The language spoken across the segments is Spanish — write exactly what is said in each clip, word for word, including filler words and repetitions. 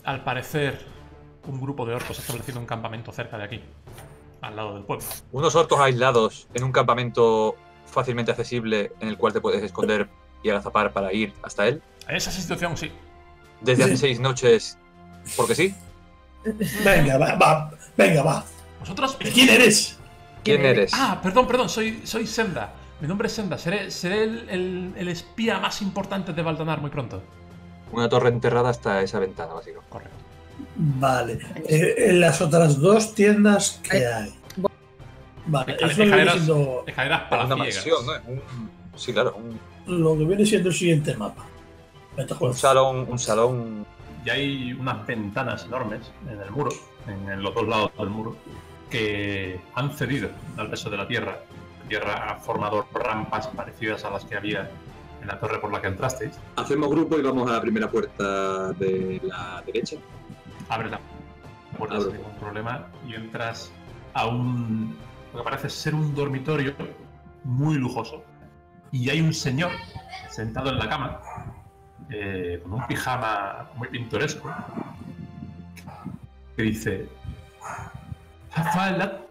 al parecer, un grupo de orcos ha establecido un campamento cerca de aquí, al lado del pueblo. Unos orcos aislados en un campamento fácilmente accesible en el cual te puedes esconder y agazapar para ir hasta él. En esa situación, sí. Desde hace seis noches, porque sí. Venga, va, va, venga, va. ¿Vosotros? ¿Quién eres? ¿Quién eres? Ah, perdón, perdón, soy, soy Senda. Mi nombre es Senda. Seré, seré el, el, el espía más importante de Valdanar muy pronto. Una torre enterrada hasta esa ventana, básicamente. Correcto. Vale. Eh, en las otras dos tiendas, ¿qué hay? Vale, Escal- es lo que viene escaleras, siendo, escaleras Una palaciegas. mansión, ¿no? Un- sí, claro. Un, lo que viene siendo el siguiente mapa. Vete a un jugar. salón, un salón. Y hay unas ventanas enormes en el muro, en los dos lados del muro, que han cedido al peso de la tierra. La tierra ha formado rampas parecidas a las que había en la torre por la que entrasteis. Hacemos grupo y vamos a la primera puerta de la derecha. Abre la puerta Abro. sin ningún problema y entras a un, lo que parece ser un dormitorio muy lujoso. Y hay un señor sentado en la cama, eh, con un pijama muy pintoresco, que dice: "Rafael,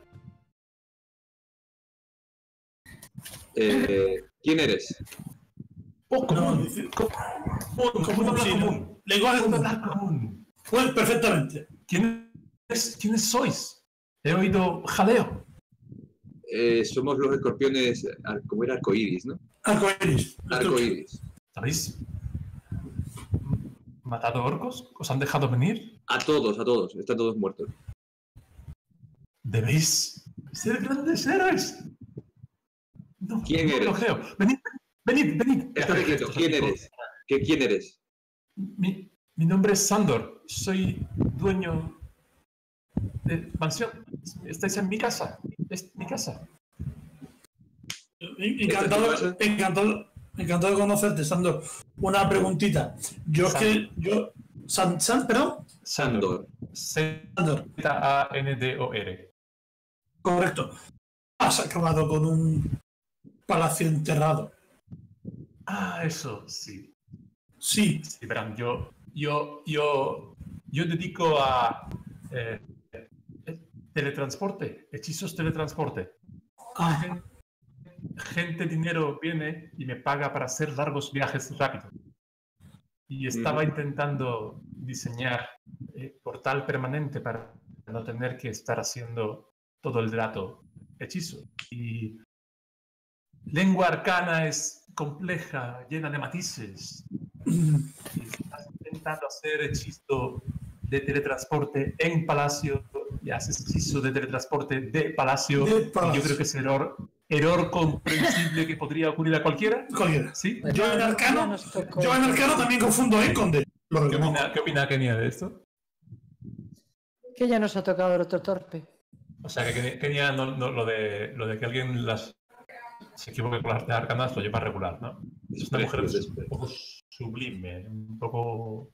Eh, ¿Quién eres? oh, común, No, dice- común, común, hablar sí, no. común, Lenguaje común, común. hablar común. Pues perfectamente. ¿Quién es, ¿Quiénes sois? He oído jaleo. Eh, somos los escorpiones, ar- como era arcoiris, ¿no? Arcoiris. Arcoiris. ¿Habéis matado orcos? ¿Os han dejado venir? A todos, a todos. Están todos muertos. Debéis ser grandes héroes. No, ¿Quién no eres? lo creo. Venid, venid, venid. Estate quieto. ¿Quién eres? ¿Qué, ¿Quién eres? Mi, mi nombre es Sandor. Soy dueño de mansión. Estáis en mi casa. Es mi casa. Encantado, encantado, encantado de conocerte, Sandor. Una preguntita. Yo es que. Yo. San, San, perdón. Sandor. Sandor. Z A N D O R. Correcto. Has acabado con un palacio enterrado. Ah, eso, sí. Sí. Sí, verán, yo, yo, yo, yo dedico a eh, eh, teletransporte, hechizos teletransporte. Ah, Gen- Gente, dinero viene y me paga para hacer largos viajes rápidos. Y estaba Ujú. intentando diseñar eh, portal permanente para no tener que estar haciendo todo el rato hechizo. Y lengua arcana es compleja, llena de matices. mm, Y estás intentando hacer hechizo de teletransporte en palacio y haces hechizo de teletransporte de palacio. De Y palacio. yo creo que es error, error comprensible que podría ocurrir a cualquiera. cualquiera. ¿Sí? Yo en Ya arcano. nos tocó. Yo en arcano también confundo, ¿eh? Con D. Lo ¿Qué reconozco. opina, ¿Qué opina Kenia de esto? Que ya nos ha tocado el otro torpe. O sea, que Kenia- Kenia no, no- lo, de, lo de que alguien las se equivoque con las artes arcanas lo lleva regular, ¿no? Es una mujer un poco sublime, un poco...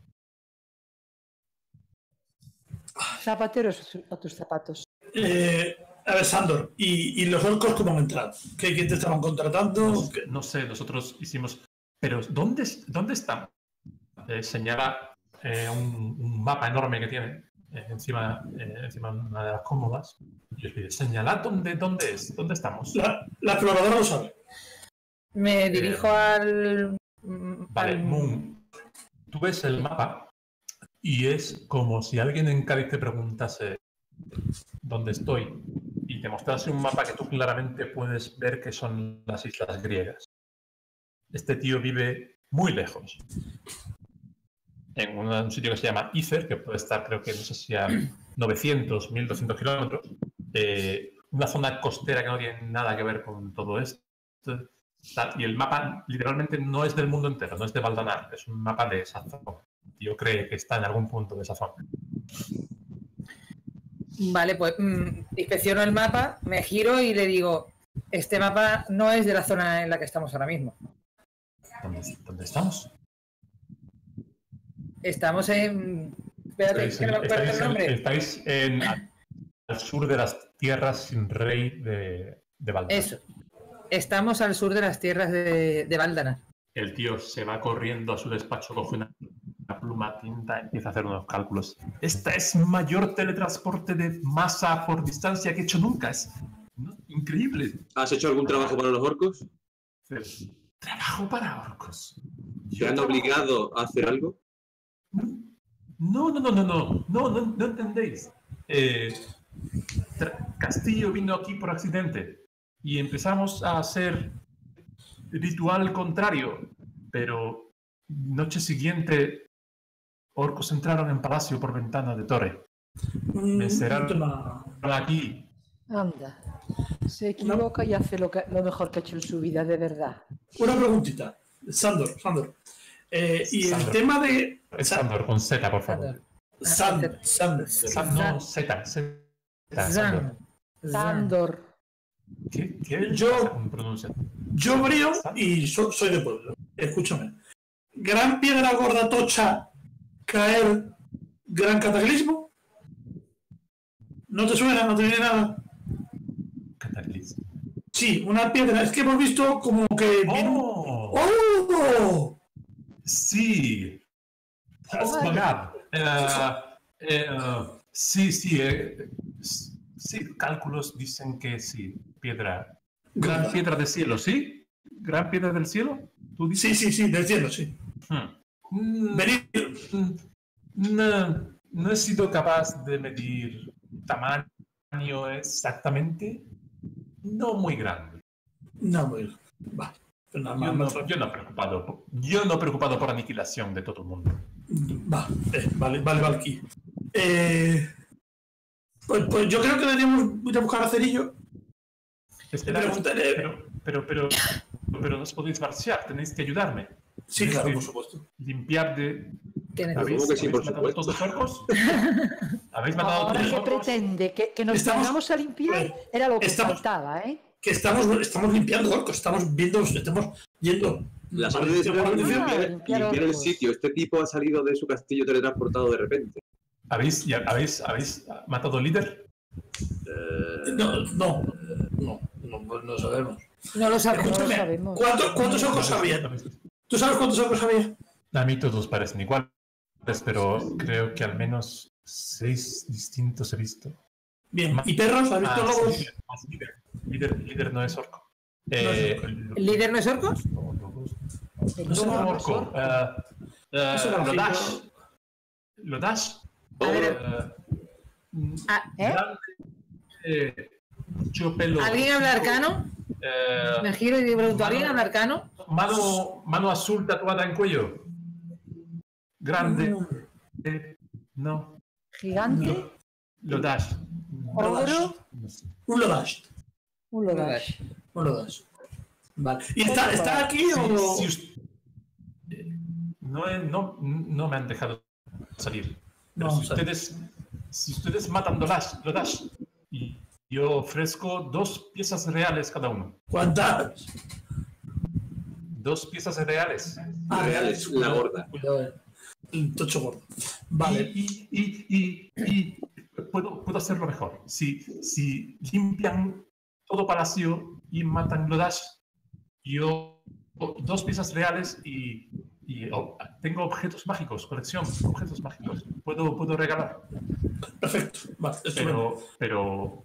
Zapatero a tus zapatos. Eh, a ver, Sandor, ¿y, y los orcos cómo han entrado? ¿Qué, qué te estaban contratando? No, ¿Qué? no sé, nosotros hicimos... Pero, ¿dónde, dónde están? Eh, señala eh, un, un mapa enorme que tiene eh, encima, eh, encima de una de las cómodas. Y os pide, señalad dónde, dónde es, dónde estamos. La, la exploradora lo sabe. Me dirijo al. Vale, al- Moon, tú ves el mapa y es como si alguien en Cádiz te preguntase dónde estoy y te mostrase un mapa que tú claramente puedes ver que son las islas griegas. Este tío vive muy lejos, en una- un sitio que se llama Icer, que puede estar, creo que no sé si a novecientos, mil doscientos kilómetros, eh, una zona costera que no tiene nada que ver con todo esto. Tal, y el mapa literalmente no es del mundo entero, no es de Valdanar, es un mapa de esa zona. Yo creo que está en algún punto de esa zona. Vale, pues mm, inspecciono el mapa, me giro y le digo: este mapa no es de la zona en la que estamos ahora mismo. ¿Dónde, dónde estamos? Estamos en. Espérate, Estáis que en, no me acuerdo estáis el en- nombre. estáis en- al sur de las tierras sin rey de, de Valdanar. Eso. Estamos al sur de las tierras de, de Valdanar. El tío se va corriendo a su despacho, coge una pluma, tinta, empieza a hacer unos cálculos. Esta es mayor teletransporte de masa por distancia que he hecho nunca. Es ¿no? increíble. ¿Has hecho algún trabajo para los orcos? Trabajo para orcos. ¿Te han obligado a hacer algo? No, no, no, no, no, no, no, no entendéis. Eh, Castillo vino aquí por accidente y empezamos a hacer ritual contrario, pero noche siguiente orcos entraron en palacio por ventana de torre. Me encerraron aquí. Anda, se equivoca y hace lo, que, lo mejor que ha hecho en su vida, de verdad. Una preguntita, Sandor, Sandor. Eh, y Sandor. el tema de... Es Sandor, con Z, por favor. Sandor, Sandor. Sandor, no, Z, Z. Zan. Sandor. ¿Qué, qué Yo- ¿Cómo pronuncia? Yo brío y so- soy de pueblo. Escúchame. Gran piedra gorda tocha, caer, gran cataclismo. ¿No te suena? ¿No te viene nada? Cataclismo. Sí, una piedra. Es que hemos visto como que... ¡Oh! ¡Oh! Sí. Asmagar. Eh, eh, sí, sí. eh, sí, cálculos dicen que sí. Piedra. Gran piedra del cielo, ¿sí? ¿Gran piedra del cielo? ¿Tú dices? Sí, sí, sí, del cielo, sí. Hmm. Mm, Venid. mm, No, no he sido capaz de medir tamaño exactamente. No muy grande. No, muy va. Pero nada Yo más, no, más- yo no preocupado. por- Yo no preocupado por aniquilación de todo el mundo. Va, eh, vale, vale, vale, aquí. Eh, pues, pues yo creo que deberíamos ir a buscar a Cerillo. Esperad, preguntaré- pero, pero, pero, pero no os podéis marchar, tenéis que ayudarme. Sí, Tenéis claro, que por supuesto. Limpiar de... ¿Quién es? ¿Habéis, ¿Cómo que sí, habéis por matado a supuesto? todos los orcos? ¿Habéis matado a Ahora todos que los orcos? pretende que, que nos Estamos- pongamos a limpiar, eh, era lo que estamos- faltaba, ¿eh? Que estamos, estamos limpiando orcos, estamos viendo, estamos yendo. La Vale, parte de yo limpiar, guardo- Ah, limpiar- limpiar limpiar el orcos. sitio. Este tipo ha salido de su castillo teletransportado de repente. ¿Habéis, ya, habéis, ¿Habéis matado al líder? Eh, No, no, no, no, pues no sabemos. No lo sabemos. No lo Escúchame, sabemos. ¿cuántos, cuántos orcos había? ¿Tú sabes cuántos orcos había? A mí todos parecen iguales, pero creo que al menos seis distintos he visto. Bien, ¿y perros? ¿Has visto Ah, lobos? sí, más líder. Líder, líder no es orco. Eh, ¿El líder no es orcos? no, lobos. El No lobo son no es orco. orco. eh, eh, Eso era Lodash. ojito. Lodash. A ver, eh, Ah, ¿eh? grande, eh, mucho pelo. ¿alguien habla arcano? Eh, Me giro y le pregunto, ¿alguien habla arcano? mano, mano azul tatuada en cuello. Grande. Mm. Eh, no. Gigante, Lodash. ogro, No sé. Un Lodash. un Lodash. Un Lodash. Vale. ¿Y está, está aquí Sí, o...? si us- eh, no, he- no, no me han dejado salir. Pero No, si, sale. ustedes, si ustedes matan Lodash, Lodash, y yo ofrezco dos piezas reales cada uno. ¿Cuántas? Dos piezas reales. Ah, reales, la gorda. Cuidado, eh. El tocho gordo. Vale. Y, y, y, y, y puedo, puedo hacerlo mejor. Si, si limpian todo palacio y matan Lodash, yo dos piezas reales y, y oh, tengo objetos mágicos, colección, objetos mágicos. Puedo, puedo regalar, Perfecto. Vale, estupendo. pero, pero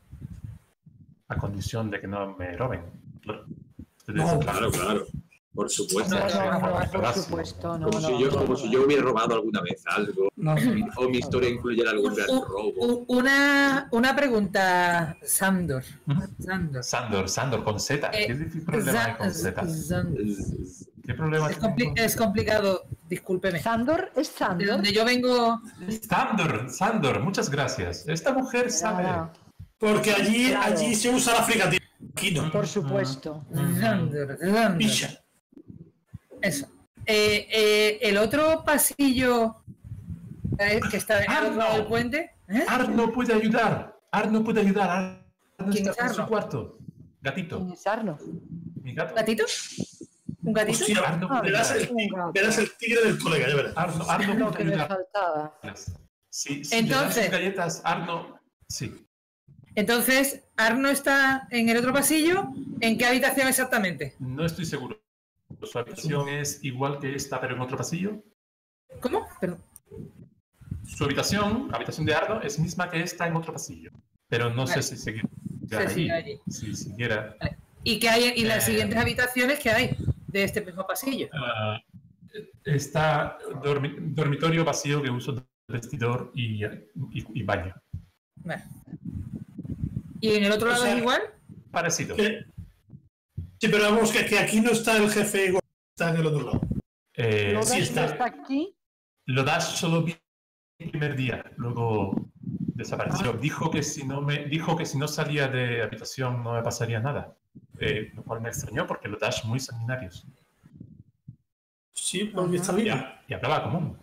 a condición de que no me roben. Claro. Ustedes- No, Claro, claro. Por supuesto. No, Sí, no, no, por por favor. supuesto, no, Como, no. si yo, no, como no. si yo hubiera robado alguna vez algo. No, O mi historia incluyera algún gran U- robo. u- Una, una pregunta, Sandor. Ujú. Sandor. Sandor, Sandor, con Z. Eh, ¿Qué difícil problema hay Za- con Z? Zan- Es- ¿Qué problema Es, tiene compli- con es Z? complicado, discúlpeme. Sandor es De Sandor. donde yo vengo, Sandor, Sandor, muchas gracias. Esta mujer sabe. Nada, porque allí, Claro. allí se usa la fricativa. Aquí no. por supuesto. Sandor, Sandor. Picha. Eso. Eh, eh, el otro pasillo eh, que está en Ah, el otro lado no. del puente. ¿eh? Arno puede ayudar. Arno puede ayudar. Arno ¿Quién está es en su Arno? cuarto. ¿Quién Gatito. es Arno? Mi gato. ¿Un gatito? ¿Un gatito? Hostia, Arno Ah, puede verás ayudar. el, tigre, verás el tigre del colega, ya verás. Arno, Arno Lo puede que me ayudar. faltaba. Si, si Entonces- le das sus galletas, Arno. Sí. Entonces, Arno está en el otro pasillo. ¿En qué habitación exactamente? No estoy seguro. Su habitación es igual que esta, pero en otro pasillo. ¿Cómo? Perdón. Su habitación, la habitación de Arno, es misma que esta en otro pasillo. Pero no Vale. sé si seguirá Se allí. sigue allí. Si siguiera. ¿Y qué hay? ¿Y las Eh. siguientes habitaciones que hay de este mismo pasillo? Ah, está dormi- dormitorio vacío que uso de vestidor y, y, y baño. Vale. ¿Y en el otro O lado sea, es igual? Parecido. Que- Sí, pero vamos, que, que aquí no está el jefe igual, está en el otro lado. Eh, Lodash sí no está. está aquí. Lodash solo vi el primer día, luego desapareció. Dijo que si no me, dijo que si no salía de habitación no me pasaría nada. Eh, lo cual me extrañó porque Lodash muy sanguinarios. Sí, porque está Y, vivo. ha- y hablaba común.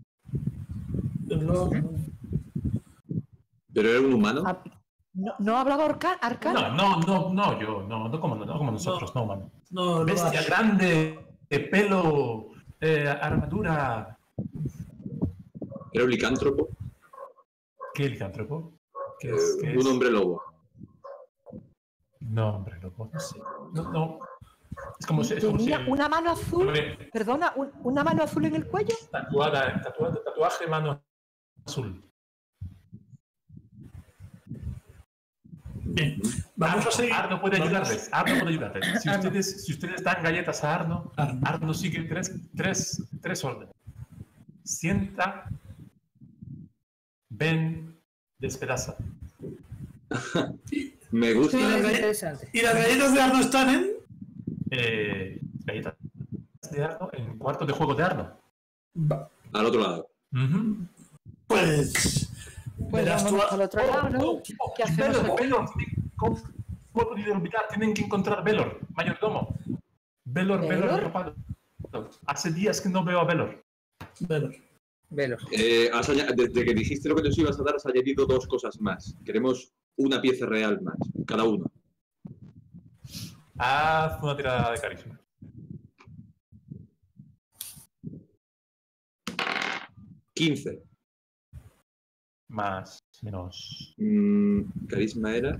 No, ¿Pero era un humano? Ah, ¿No, no hablaba Arca- Arcana? No, no, no, no, yo, no, no como, no como nosotros, no, humano. no, no, Bestia no. grande, de pelo, eh, armadura. ¿Era un licántropo? ¿Qué licántropo? ¿Qué Eh, es? ¿Qué un es? hombre lobo. No, hombre, loco, no sé. No, no. Es como si. Es como si Tenía una mano azul. hombre, Perdona, un- una mano azul en el cuello. tatuada, tatuada, tatuaje mano azul. Bien, vamos Arno, a seguir. Arno puede Vamos- ayudarles. Arno puede ayudarles. Si Arno. ustedes, si ustedes dan galletas a Arno, Arno. Arno sigue tres, tres, tres órdenes. Sienta, ven, despedaza. Me gusta. Sí, la- Muy interesante. ¿Y las galletas de Arno están en? Eh, galletas de Arno en cuarto de juego de Arno. Va, Al otro lado. Ujú. Pues. Pues verás tú vámonos a- al otro lado, ¿no? Oh, oh, ¿Qué hacemos Velor, aquí? Velor, ¿cómo he podido olvidar? Tienen que encontrar Velor, mayordomo. Velor, Velor, ¿Velor? atrapado. Hace días que no veo a Velor. Velor. Velo. Eh, has aña- desde que dijiste lo que nos ibas a dar, has añadido dos cosas más. Queremos una pieza real más, cada uno. Haz una tirada de carisma. quince. Más, menos. Mm, carisma era.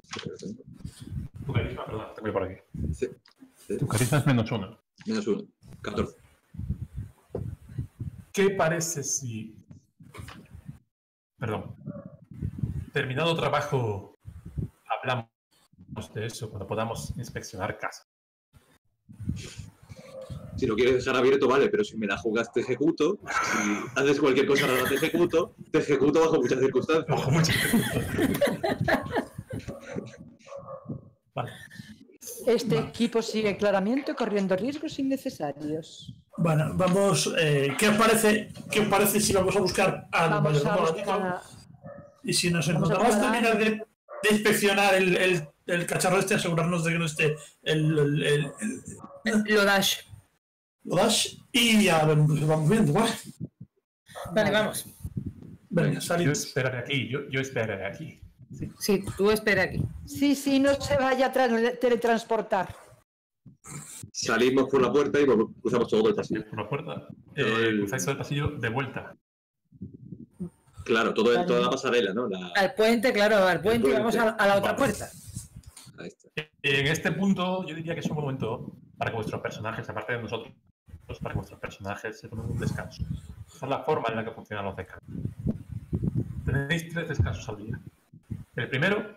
Tu carisma, perdón, te voy por aquí. Sí, sí, Tu carisma es menos uno. menos uno. catorce. ¿Qué parece si. Perdón. Terminado trabajo, hablamos de eso cuando podamos inspeccionar casa. Si lo quieres dejar abierto, vale, pero si me la jugas, te ejecuto. Si haces cualquier cosa rara, te ejecuto. Te ejecuto bajo muchas circunstancias. Ojo, muchas Vale. Este equipo sigue claramente corriendo riesgos innecesarios. Bueno, vamos. Eh, ¿Qué os parece? ¿Qué os parece si vamos a buscar al Vamos a mayordomo buscar gático? a... Y si nos vamos a encontramos, buscar a- terminar de, de inspeccionar el, el, el cacharro este, asegurarnos de que no esté el, el, el, el- Lodash. lo dash y ya vamos vamos viendo, ¿vale? Vale, vamos. Venga, Yo salimos. esperaré aquí, yo, yo esperaré aquí. Sí. Sí, tú espera aquí. Sí, sí, no se vaya a tra- teletransportar. Salimos por la puerta y vol- cruzamos todo el pasillo. Por la puerta. Todo Eh, el- cruzáis el pasillo de vuelta. Claro, todo el- toda la pasarela, ¿no? La... Al puente, claro, al puente y puente. vamos a, a la otra Vale. puerta. Ahí está. En este punto, yo diría que es un buen momento para que vuestros personajes, aparte de nosotros, para que vuestros personajes se tomen un descanso. Esa es la forma en la que funcionan los descansos. Tenéis tres descansos al día. El primero.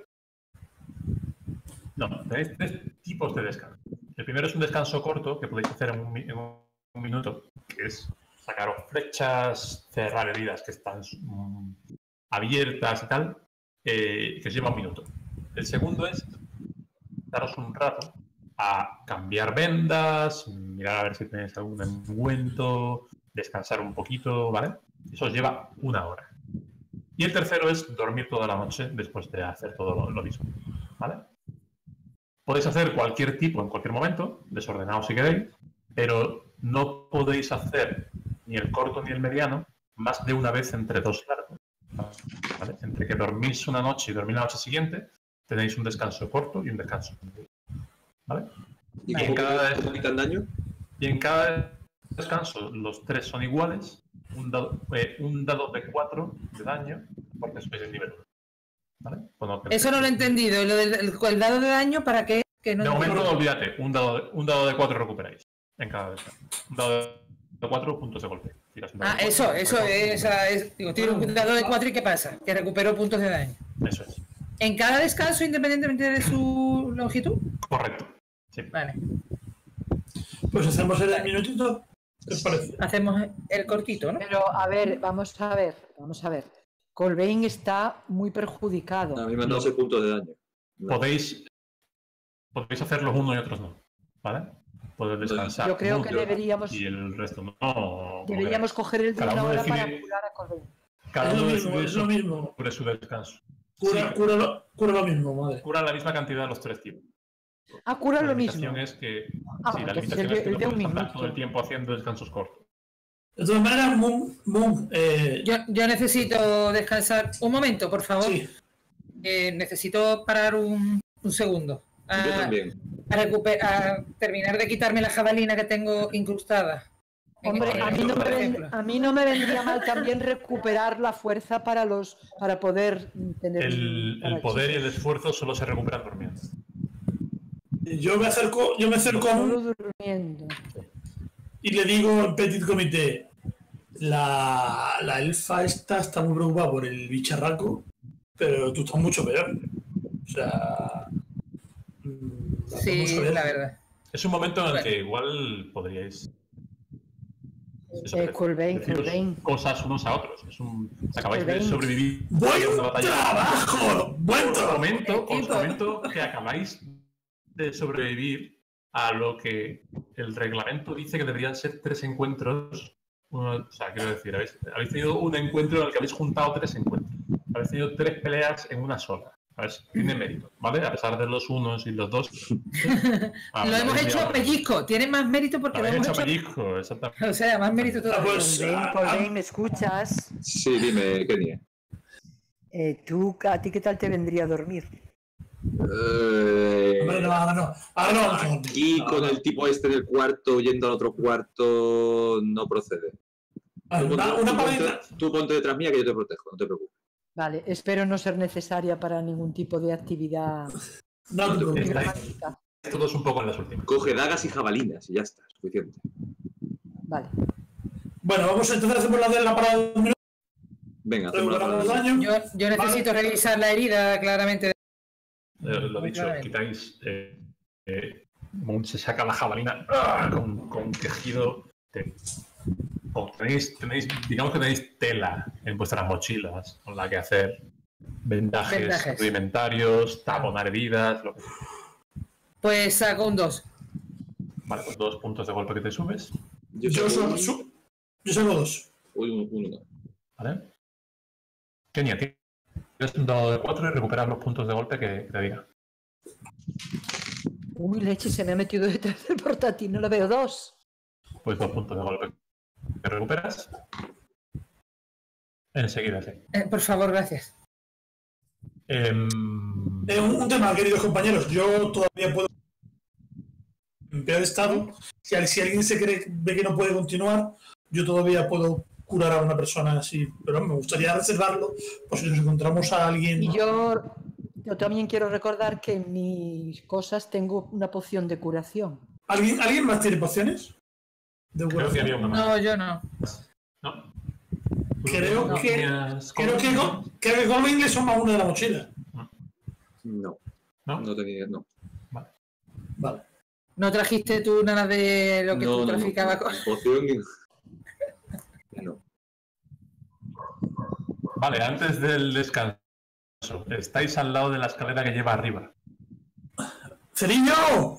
No, tenéis tres tipos de descanso. El primero es un descanso corto que podéis hacer en un, mi- en un minuto, que es sacaros flechas, cerrar heridas que están mm, abiertas y tal, eh, que os lleva un minuto. El segundo es daros un rato a cambiar vendas, mirar a ver si tenéis algún ungüento, descansar un poquito, ¿vale? Eso os lleva una hora. Y el tercero es dormir toda la noche después de hacer todo lo, lo mismo, ¿vale? Podéis hacer cualquier tipo en cualquier momento, desordenado si queréis, pero no podéis hacer ni el corto ni el mediano más de una vez entre dos largos, ¿vale? Entre que dormís una noche y dormís la noche siguiente, tenéis un descanso corto y un descanso medio, ¿vale? ¿Y Vale. cómo cada vez quitan daño? Y en cada descanso los tres son iguales, un dado, eh, un dado de cuatro de daño, porque sois el nivel uno. ¿Vale? Cuando te- Eso no lo he entendido. Lo del el, el dado de daño, ¿para qué? Que no De momento, entiendo. olvídate, un dado, de, un dado de cuatro recuperáis en cada descanso. Un dado de cuatro puntos de golpe. Tira tiras un Ah, dado de eso, cuatro, eso, cuatro, esa es. Digo, tiro un dado de cuatro y ¿qué pasa? Que recupero puntos de daño. Eso es. ¿En cada descanso, independientemente de su longitud? Correcto. Sí. Vale. Pues hacemos el minutito. ¿Qué os parece? Hacemos el cortito, ¿no? Pero, a ver, vamos a ver, vamos a ver. Colbain está muy perjudicado. A mí me han dado seis puntos de daño. Podéis, podéis hacer los unos y otros no. ¿Vale? Podéis descansar. Yo creo uno que otro, deberíamos- Y el resto no. como Deberíamos queráis. coger el de Cada una uno hora para decide- curar a Colbain. Cada Es lo uno mismo, decide es lo mismo. sobre su descanso. Cura, Sí. cura, lo, cura lo mismo, madre. Cura la misma cantidad de los tres tipos. Ah, cura La lo mismo. limitación es que, Ah, sí, la entonces limitación el es de- que no el de un puedes estar minuto. todo el tiempo haciendo descansos cortos. De todas maneras, Moon, Moon eh, Yo, yo necesito descansar un momento, por favor. sí, Eh, necesito parar un, un segundo. Yo A, también. a recuper- a terminar de quitarme la jabalina que tengo incrustada. En- Hombre, en- a mí, no me por ven- ejemplo. a mí no me vendría mal también recuperar la fuerza para los para poder tener El, para el poder y el hechizos. esfuerzo solo se recuperan durmiendo. yo me acerco, yo me acerco a Solo Moon durmiendo. y le digo en petit comité, la, la elfa esta está muy preocupada por el bicharraco, pero tú estás mucho peor. O sea... mm, la Sí, podemos ver. la verdad. Es un momento en el Bueno. que igual podríais eso, Eh, Colbain, deciros Colbain. cosas unos a otros. Es un, acabáis de Colbain. sobrevivir a ¡Buen una batalla. trabajo! ¡Buen Os trabajo! comento, os Equipo. comento que acabáis de sobrevivir a lo que el reglamento dice que deberían ser tres encuentros. Uno- o sea, quiero decir, habéis, habéis tenido un encuentro en el que habéis juntado tres encuentros. Habéis tenido tres peleas en una sola. ¿Sabes? Tiene mérito, ¿vale? A pesar de los unos y los dos. Ah, Lo hemos habéis hecho liado. pellizco. Tiene más mérito porque lo Habéis hemos hecho hecho. pellizco, exactamente. O sea, más mérito Ah, todavía. pues, Colbain, ah, Colbain, ¿me escuchas? Sí, dime, Kenia. Eh, ¿tú, ¿A ti qué tal te vendría a dormir? Eh, Hombre, no, ahora no. Ahora no vamos a dormir. Aquí No, con no. el tipo este del cuarto yendo al otro cuarto no procede. Ah, Tú Una, ponte, una tú ponte- paladina- tú ponte detrás mía que yo te protejo, no te preocupes. Vale, espero no ser necesaria para ningún tipo de actividad No te preocupes. Estáis dramática. todos un poco en las últimas. Coge dagas y jabalinas y ya está, suficiente. Vale. Bueno, vamos a intentar hacer la de la parada de un minuto. Venga, hacemos la Recuperamos parada. daño. Yo, yo necesito revisar la herida claramente. Eh, lo dicho, Claramente. quitáis. Eh, eh, Moon se saca la jabalina ¡ah! con, con quejido. de- o tenéis, tenéis, digamos que tenéis tela en vuestras mochilas con la que hacer vendajes, Vendajes. rudimentarios, taponar heridas. Lo que sea. Pues saco un dos. Vale, pues dos puntos de golpe que te subes. Yo Yo, saco solo, un- su- yo saco dos. un- uno. ¿Vale? Kenia, tienes un dado de cuatro y recuperas los puntos de golpe que, que te diga. Uy, leche, se me ha metido detrás del portátil, no lo veo. Dos. Pues dos puntos de golpe que recuperas. Enseguida, sí. Eh, por favor, gracias. Em, Eh, un, un tema, queridos compañeros. Yo todavía puedo. En peor estado. Si, al- si alguien se cree, ve que no puede continuar, yo todavía puedo curar a una persona así. Pero me gustaría reservarlo por si nos encontramos a alguien. Y yo, yo también quiero recordar que en mis cosas tengo una poción de curación. ¿Alguien, ¿alguien más tiene pociones? De creo que había curación. una más. No, yo no. ¿No? Creo ¿No que- tenías Creo que, con- creo que Goblin le suma una de la mochila. No, ¿No? no tenía, no. Vale. ¿No trajiste tú nada de lo que No, tú no, no. traficabas con...? Poción y- No. Vale, antes del descanso. Estáis al lado de la escalera que lleva arriba. ¡Ceriño!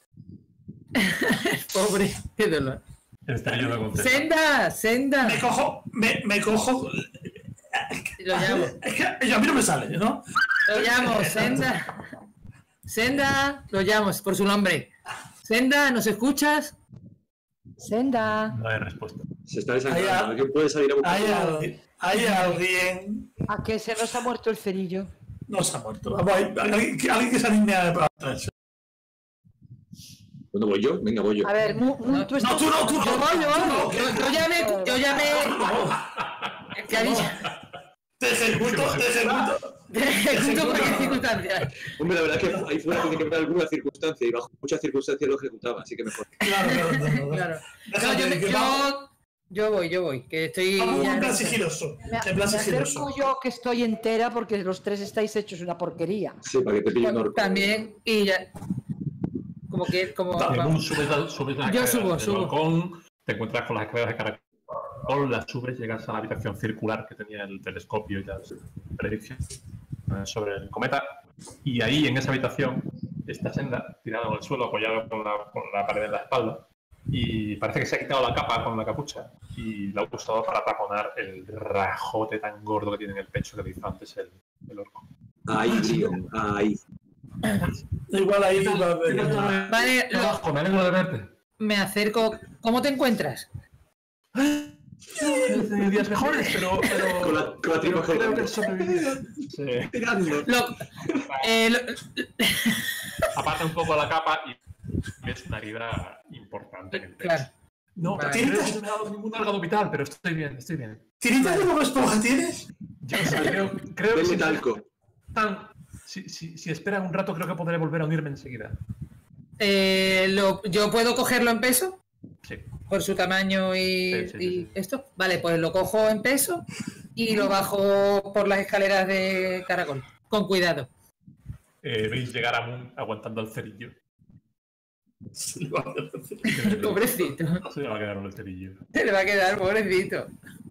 Pobre, qué dolor. Está lleno de contexto. ¡Senda! ¡Senda! Me cojo, me, me cojo. Lo llamo. Es que a mí no me sale, ¿no? Lo llamo, Senda. Senda, lo llamo por su nombre. Senda, ¿nos escuchas? Senda. No hay respuesta. Se está Ahí desangrando. ha- ¿Alguien puede salir a buscar? Hay alguien. Hay alguien. ¿A que se nos ha muerto el cerillo? No se ha muerto. Vamos, hay alguien, que- alguien que se anime a para atrás. ¿Dónde voy yo? Venga, voy yo. A ver, Mu- Mu, tú No, estás... tú no, tú no. Yo voy, yo tú voy. no. Yo, yo llamé, yo llamé. ¿Qué ha dicho? Te ejecuto, te ejecuto. ¿Junto por qué circunstancias? Hombre, la verdad es que ahí fuera tiene que haber alguna circunstancia y bajo muchas circunstancias lo ejecutaba, así que mejor. Claro, claro, claro. Claro. No, Déjame yo, me- que yo va- Yo voy, yo voy, que estoy... Vamos ya en plan no sé. sigiloso. Me, En plan me sigiloso. acerco yo que estoy entera porque los tres estáis hechos una porquería. Sí, para que te pille un Bueno, orco. también, y ya... Como que... Como, Según vamos. subes, la- subes las Yo escaleras subo, del subo. balcón, te encuentras con las escaleras de caracol, las subes, llegas a la habitación circular que tenía el telescopio y las predicciones sobre el cometa, y ahí en esa habitación está Senda tirado en el suelo, apoyado con la, con la pared en la espalda, y parece que se ha quitado la capa con la capucha y la ha usado para taponar el rajote tan gordo que tiene en el pecho que dijo antes el, el orco. Ahí, tío. Ahí. Igual ahí va a haber- Vale, lo- Ojo, me alegro de verte. me acerco... ¿Cómo te encuentras? De días mejores, pero, pero, Con la- con la tripa pero creo colgando. que he sobrevivido. Sí. Tirando. Lo, eh, lo- Aparta un poco la capa y ves una herida importante en el pecho. claro. No, Vale. creo que no me ha dado ningún órgano vital, pero estoy bien, estoy bien. ¿Tiritas de Bob Esponja tienes? Yo o sea, creo, creo que Denle si, talco. tan- si, si, si esperan un rato, creo que podré volver a unirme enseguida. Eh, lo- ¿Yo puedo cogerlo en peso? Sí. Por su tamaño y, Sí, sí, sí, y sí. esto. Vale, pues lo cojo en peso y lo bajo por las escaleras de caracol. Con cuidado. Eh, veis llegar a Moon aguantando el cerillo. Sí, vale. Pobrecito. Se le va a quedar el cerillo. Se le va a quedar, pobrecito.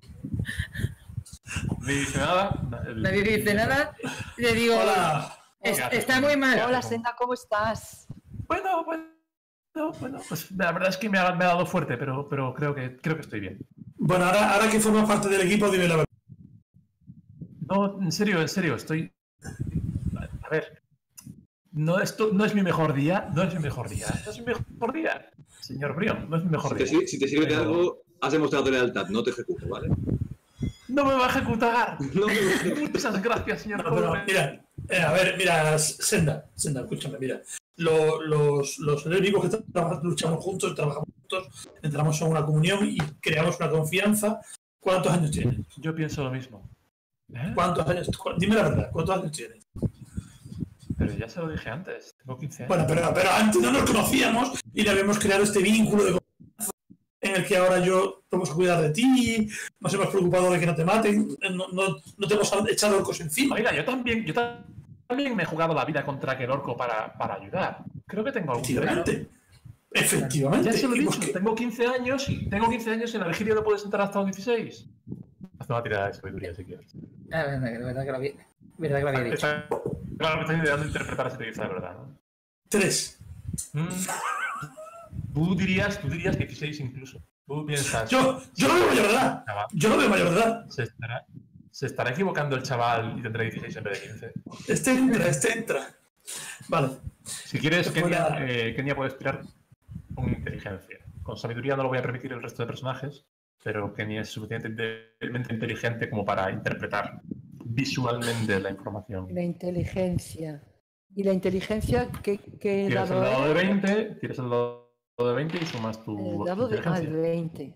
Nadie dice nada. el- Nadie dice nada. Le digo, Hola. "Es- ¿Qué haces? está muy mal. Hola, Senda, ¿cómo estás? Bueno, bueno, bueno, pues la verdad es que me ha, me ha dado fuerte, pero, pero creo que creo que estoy bien. Bueno, ahora, ahora que formas parte del equipo, dime la verdad. No, en serio, en serio, estoy. A ver. No, esto no es mi mejor día, no es mi mejor día, no es mi mejor día, señor Brion, no es mi mejor Si te, día. sir- si te sirve de Pero algo, has demostrado lealtad, no te ejecuto, ¿vale? ¡No me va a ejecutar! No me ejecuto. Muchas gracias, señor No, pero Coleman. mira, eh, a ver, mira, Senda, Senda, escúchame, mira. Lo- los, los enemigos que tra- luchamos juntos, trabajamos juntos, entramos en una comunión y creamos una confianza. ¿Cuántos años tienes? Yo pienso lo mismo. ¿Eh? ¿Cuántos años? cu- Dime la verdad, ¿cuántos años tienes? Pero ya se lo dije antes, tengo quince años. Bueno, pero, pero antes no nos conocíamos y le habíamos creado este vínculo de confianza en el que ahora yo vamos a cuidar de ti, nos hemos preocupado de que no te maten, no, no, no te hemos echado orcos encima. Oiga, yo también, yo ta- también me he jugado la vida contra aquel orco para, para ayudar. Creo que tengo algún derecho. Efectivamente. Efectivamente. Ya se lo he Y dicho, pues que- tengo quince años y tengo quince años y en la vigilia no puedes entrar hasta los dieciséis. Haz una tirada de sabiduría si quieres. Ah, verdad, que- verdad que lo había, verdad que lo había dicho. Está- Claro que estás intentando interpretar ese te dice la verdad, ¿no? Tres. Mm. Tú dirías, tú dirías dieciséis incluso. Tú piensas. Yo, yo lo veo mayor de edad. chaval, Yo lo veo mayor de edad. se estará, se estará equivocando el chaval y tendrá dieciséis en vez de quince. Este entra, este entra. Vale. Si quieres, Pues Kenia, nada. eh, Kenia puedes tirar con inteligencia. Con sabiduría no lo voy a permitir el resto de personajes, pero Kenia es suficientemente inteligente como para interpretar visualmente la información. La inteligencia. ¿Y la inteligencia qué, qué Tiras el dado dado de es? veinte, tiras el dado de veinte y sumas tu El dado de, ah, inteligencia. de veinte.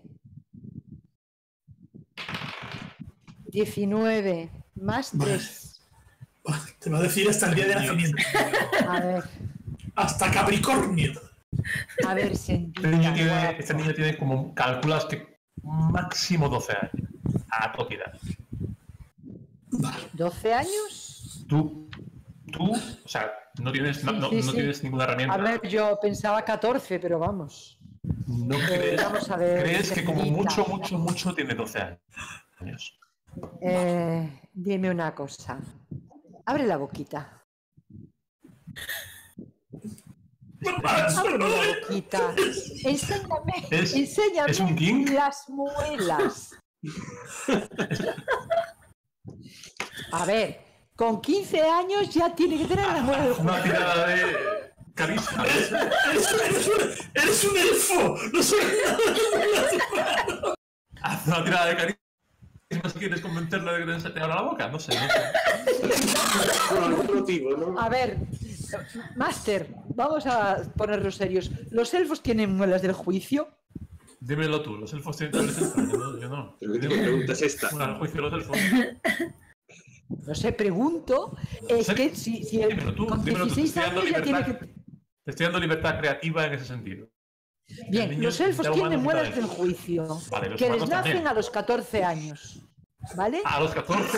diecinueve más Vale. tres. Te va a decir hasta el día de nacimiento. A ver, Hasta Capricornio. a ver, Este niño, Sendita, tiene, guapo. este niño tiene como, calculas que máximo doce años. A toquidad. ¿doce años? Tú, tú, o sea, no tienes, no, Sí, no- sí, no sí. tienes ninguna herramienta. A ver, yo pensaba catorce, pero vamos. ¿No Eh, crees, vamos a ver, crees que como Sendita. mucho, mucho, mucho tiene doce años? Eh, dime una cosa. Abre la boquita. Abre la boquita. Enséñame, Es- enséñame es un king. las muelas. A ver, con quince años ya tiene que tener las muelas del Una juego. tirada de carisma. Eres, eres un, eres un elfo. No soy Haz una tirada de carisma si quieres convencerlo de que te abra la boca. No sé, no sé. Por algún motivo, ¿no? A ver, Master, vamos a ponernos serios. ¿Los elfos tienen muelas del juicio? Dímelo tú, los elfos tienen tablets extra, yo no. Yo no. Pero ¿qué tipo de pregunta es esta? Una, el juicio de los elfos. No sé, pregunto. Es Sí, que si, si el- dímelo tú, con dímelo tú, te dieciséis estoy dando años ya tiene libertad. que... Te estoy dando libertad creativa en ese sentido. Bien, niño los es elfos mitad tienen humano, muelas mitad del elfo. juicio, Vale, los que les humanos nacen también. a los catorce años. ¿Vale? A los catorce.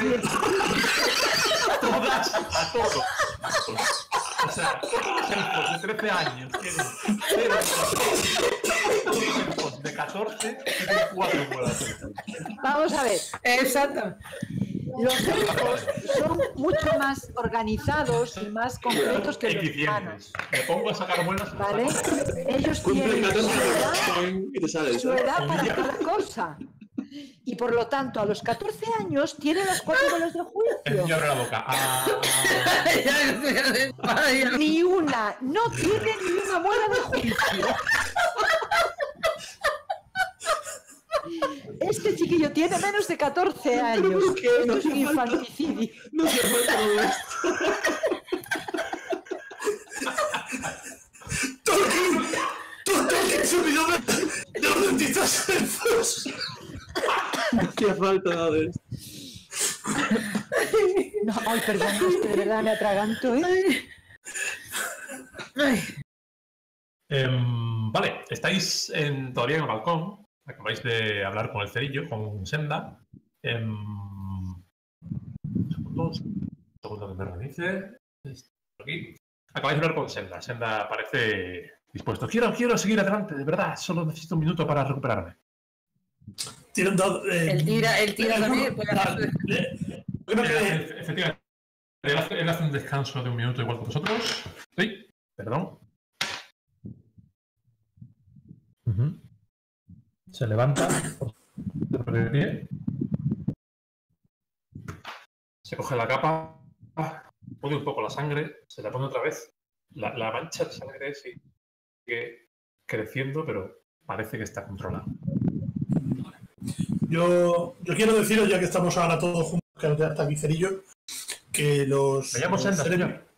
Todas a todos. O sea, los elfos de trece años tienen cero los elfos de catorce tienen cuatro muelas. Vamos a ver. Exacto. Los elfos son mucho más organizados y más concretos que los humanos. Eficientes. Me pongo a sacar muelas. ¿Vale? Ellos Cumple tienen su catorce edad, años y te sale, su ¿sabes? edad para cada cosa. Y por lo tanto, a los catorce años tienen las cuatro bolas de El juicio. niño abre la boca. Ah, Ni una, no tiene ni una muela de juicio. Este chiquillo tiene menos de catorce años. ¿Por qué? No Esto es un hace falta. infanticidio. No se falta todo esto. ¡Tolkien! ¡Tolkien se olvidó de, de los dentistas elfos! No hacía falta nada de esto. No, ay, perdón, es que de verdad me atraganto, ¿eh? Ay, Em, vale, estáis en, todavía en el balcón. Acabáis de hablar con el cerillo, con Senda. Em, un segundo, un segundo que me organice. Esto aquí. Acabáis de hablar con Senda. Senda parece dispuesto. Quiero, quiero seguir adelante, de verdad. Solo necesito un minuto para recuperarme. Tiene un dado. Eh, Él tira, él tira eh, también. Puede no, hacer- eh, Creo Él que. hace- efectivamente, él hace, él hace un descanso de un minuto igual que vosotros. Sí, perdón. Ujú. Se levanta por de pie. Se coge la capa, pone un poco la sangre, se la pone otra vez. La, la mancha de sangre sigue creciendo, pero parece que está controlada. Yo, yo quiero deciros, ya que estamos ahora todos juntos, que ya está aquí Cerillo, que los. Me llamo los Senda, seres- señor.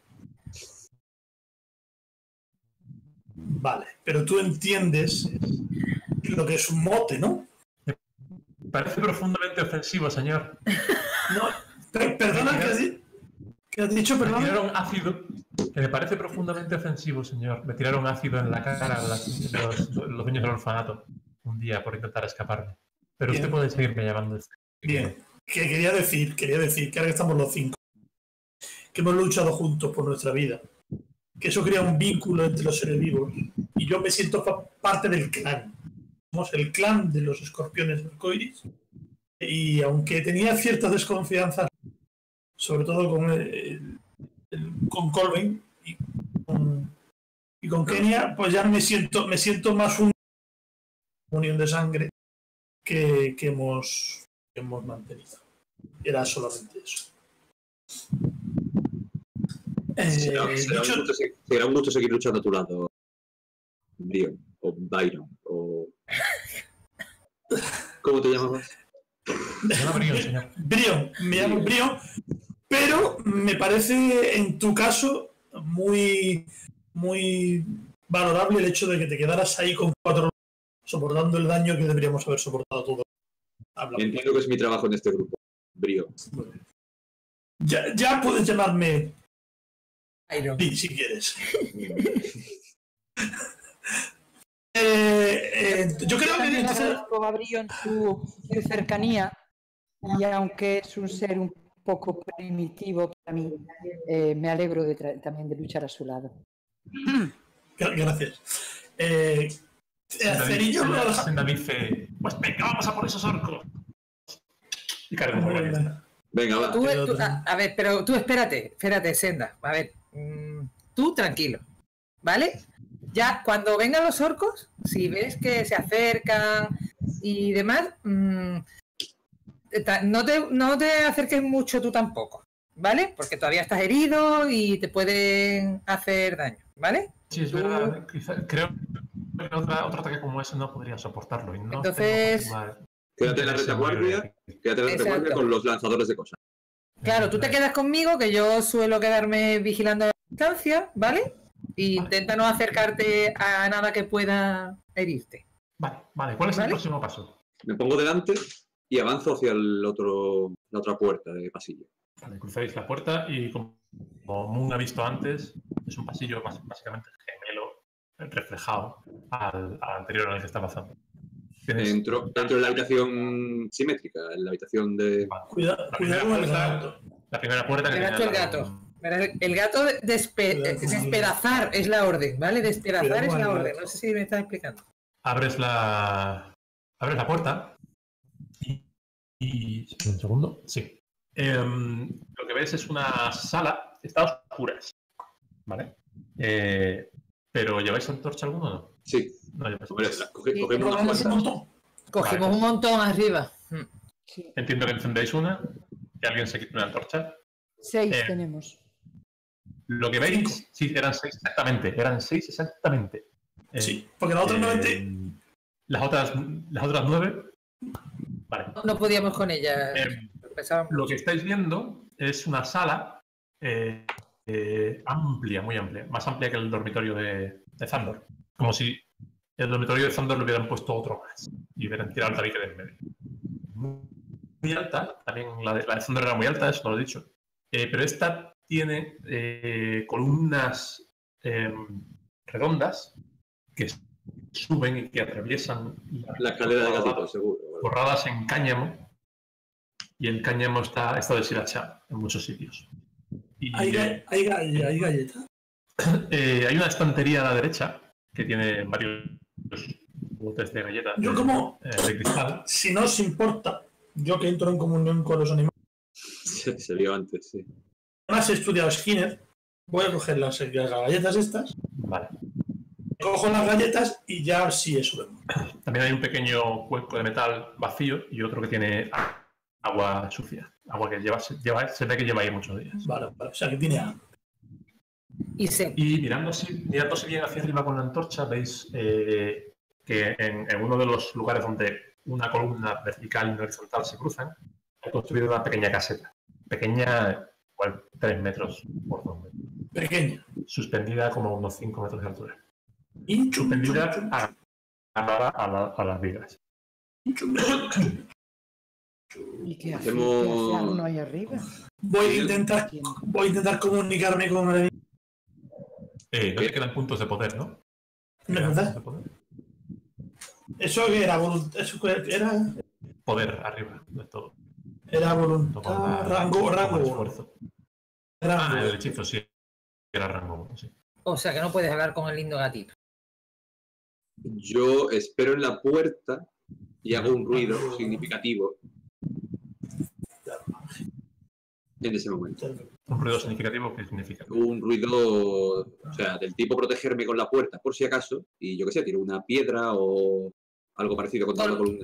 Vale, pero tú entiendes lo que es un mote, ¿no? Parece profundamente ofensivo, señor. No, per- perdona, ¿qué has, di- qué has dicho? Me Perdona. tiraron ácido, que me parece profundamente ofensivo, señor. Me tiraron ácido en la cara las- los, los dueños del orfanato un día por intentar escaparme. Pero Bien. usted puede seguirme llamando. Bien, que quería decir, quería decir que ahora que estamos los cinco, que hemos luchado juntos por nuestra vida, que eso crea un vínculo entre los seres vivos, y yo me siento pa- parte del clan. Somos el clan de los escorpiones arcoiris, y aunque tenía ciertas desconfianzas, sobre todo con, el- el- con Colvin y con, y con Kenia, pues ya me siento, me siento más un- una unión de sangre que, que hemos, que hemos mantenido. Era solamente eso. Eh, Será, será dicho- un gusto, se- será un gusto seguir luchando a tu lado, Brion, o Byron, o... ¿Cómo te llamabas? Me llama Brion, señor. Brion, me llamo Brion, pero me parece en tu caso muy, muy valorable el hecho de que te quedaras ahí con cuatro soportando el daño que deberíamos haber soportado todos. Habla. Entiendo que es mi trabajo en este grupo, Brion. Ya, ya puedes llamarme Iron. Lee si quieres. Eh, eh, yo creo que También entonces, agradezco a Brion su, su cercanía y aunque es un ser un poco primitivo para mí, eh, me alegro de tra- también de luchar a su lado. gra- gracias. Eh, eh, Cerillo me lo deja- Senda dice, pues venga, vamos a por esos orcos. Y carga por la mesa. Venga, va. Tú- Pero tú- otro. a, a ver, pero tú espérate, espérate, Senda. A ver, mm, tú tranquilo, ¿vale? Ya cuando vengan los orcos, si ves que se acercan y demás, mm, ta- no, te, no te acerques mucho tú tampoco, ¿vale? Porque todavía estás herido y te pueden hacer daño, ¿vale? Sí, es verdad. Quizá- creo que otra- otro ataque como ese no podría soportarlo. Y no Entonces- tengo más Quédate en la interés en retaguardia, morir aquí. quédate en la retaguardia Exacto. con los lanzadores de cosas. Claro, tú te quedas conmigo, que yo suelo quedarme vigilando a distancia, ¿vale? Y Vale. intenta no acercarte a nada que pueda herirte. Vale, vale. ¿Cuál es ¿Vale? el próximo paso? Me pongo delante y avanzo hacia el otro, la otra puerta de pasillo. Vale, cruzáis la puerta y como como Moon ha visto antes, es un pasillo bas- básicamente gemelo reflejado al, al anterior en el que está pasando. Tienes- Dentro, dentro de la habitación simétrica, en la habitación de... Cuidado, La cuidado primera con el puerta- gato. La primera puerta que El gato, tenía el la- gato. Verás, el gato de despe- Cuidado eh, con el despedazar es la orden, ¿vale? Despedazar Cuidado es con la el orden. gato. No sé si me estás explicando. Abres la, abres la puerta y, y- espera un segundo. Sí. Em, lo que ves es una sala, está a oscuras, ¿vale? Eh, pero ¿lleváis antorcha alguno o no? Sí, No lleváis. hombre, la- coge- Sí, cogemos unas Cogemos un cuantas. montón. Cogimos Vale. un montón arriba. Mm. Sí. Entiendo que encendéis una, que alguien se quite una antorcha. Seis Eh, tenemos. Lo que veis, sí, eran seis exactamente, eran seis exactamente. Eh, Sí, porque la otra eh, noventa. Las otras, las otras nueve. Vale. No podíamos con ella. Eh, Pensábamos. Lo que estáis viendo es una sala eh, eh, amplia, muy amplia, más amplia que el dormitorio de, de Zandor. Como si el dormitorio de Zandor le hubieran puesto otro más y hubieran tirado el tabique del medio. Muy alta, también la de, la de Zandor era muy alta, eso no lo he dicho. Eh, pero esta tiene eh, columnas eh, redondas que suben y que atraviesan La escalera de gatito, seguro. forradas en cáñamo, y el cáñamo está, está deshilachado en muchos sitios. Y, Hay, ga- hay, ga- hay galletas. eh, hay una estantería a la derecha que tiene varios botes de galletas Yo de, como- eh, de cristal. Si no os importa, yo que entro en comunión con los animales, Se, se vio antes, sí. además he estudiado Skinner, voy a coger las, las galletas estas, Vale. cojo las galletas y ya sí eso vemos. También hay un pequeño cuenco de metal vacío y otro que tiene a- agua sucia. Agua que lleva, se, lleva, se ve que lleva ahí muchos días. Vale, vale, o sea que tiene hambre. Y se. Y mirándose, mirándose bien hacia arriba con la antorcha, veis eh, que en, en uno de los lugares donde una columna vertical y una horizontal se cruzan, he construido una pequeña caseta. Pequeña, igual tres metros por dos metros. Pequeña. Suspendida como unos cinco metros de altura. Y chum, Suspendida chum, chum, a- agarrada a, la- a las vigas. chum, chum, chum. ¿Y qué hace? Hacemos- ¿Qué hace Arno ahí arriba? Voy a intentar, ¿Quién? voy a intentar comunicarme con el Eh, no te quedan puntos de poder, ¿no? ¿No es verdad? De poder. Eso que era voluntad, eso que era, Poder arriba de todo. era No voluntad, con la- rango, con rango el uno. esfuerzo. Rango Ah, el uno. hechizo sí. Era rango uno, sí. O sea que no puedes hablar con el lindo gatito. Yo espero en la puerta y hago un ruido significativo en ese momento. Un ruido significativo, ¿qué significa? Un ruido, o sea, del tipo protegerme con la puerta, por si acaso, y yo qué sé, tiro una piedra o algo parecido contra la columna.